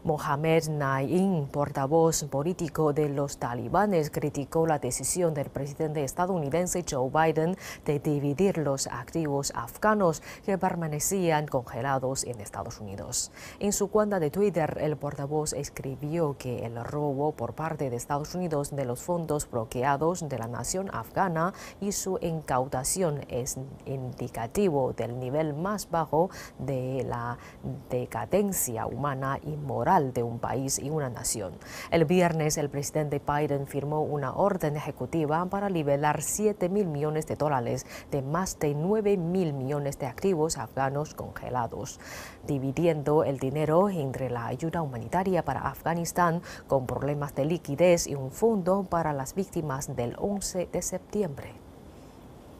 Mohamed Naim, portavoz político de los talibanes, criticó la decisión del presidente estadounidense Joe Biden de dividir los activos afganos que permanecían congelados en Estados Unidos. En su cuenta de Twitter, el portavoz escribió que el robo por parte de Estados Unidos de los fondos bloqueados de la nación afgana y su incautación es indicativo del nivel más bajo de la decadencia humana y moral de un país y una nación. El viernes, el presidente Biden firmó una orden ejecutiva para liberar $7.000 millones de más de 9.000 millones de activos afganos congelados, dividiendo el dinero entre la ayuda humanitaria para Afganistán con problemas de liquidez y un fondo para las víctimas del 11 de septiembre.